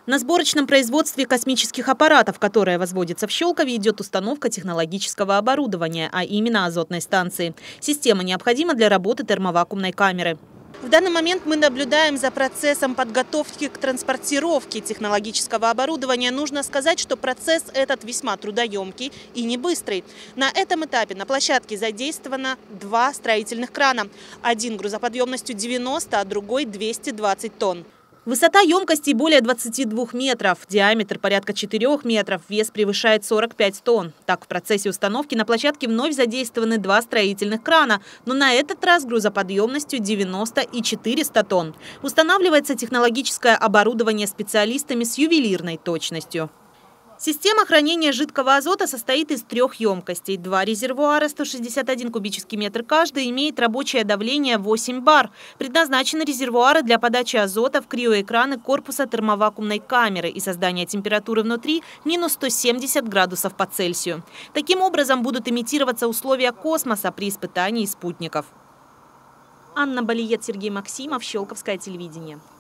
На сборочном производстве космических аппаратов, которое возводится в Щелкове, идет установка технологического оборудования, а именно азотной станции. Система необходима для работы термовакуумной камеры. В данный момент мы наблюдаем за процессом подготовки к транспортировке технологического оборудования. Нужно сказать, что процесс этот весьма трудоемкий и не быстрый. На этом этапе на площадке задействовано 2 строительных крана. Один грузоподъемностью 90, а другой 220 тонн. Высота емкости более 22 метров, диаметр порядка 4 метров, вес превышает 45 тонн. Так, в процессе установки на площадке вновь задействованы 2 строительных крана, но на этот раз грузоподъемностью 90 и 400 тонн. Устанавливается технологическое оборудование специалистами с ювелирной точностью. Система хранения жидкого азота состоит из 3 емкостей. 2 резервуара, 161 кубический метр каждый, имеет рабочее давление 8 бар. Предназначены резервуары для подачи азота в криоэкраны корпуса термовакуумной камеры и создания температуры внутри минус 170 градусов по Цельсию. Таким образом будут имитироваться условия космоса при испытании спутников. Анна Балиет, Сергей Максимов, Щелковское телевидение.